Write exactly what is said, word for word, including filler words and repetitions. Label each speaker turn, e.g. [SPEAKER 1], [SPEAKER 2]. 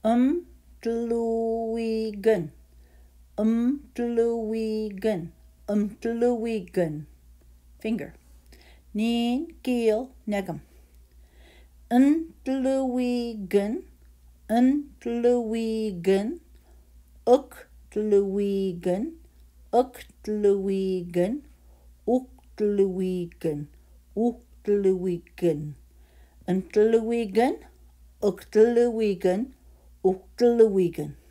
[SPEAKER 1] Umtluwigan, umtluwigan, umtluwigan. Finger. Nin, keel, negum. Untluwigan, untluwigan, uktluwigan, uktluwigan, uktluwigan, uktluwigan. Untluwigan, uktluwigan, uktluwigan.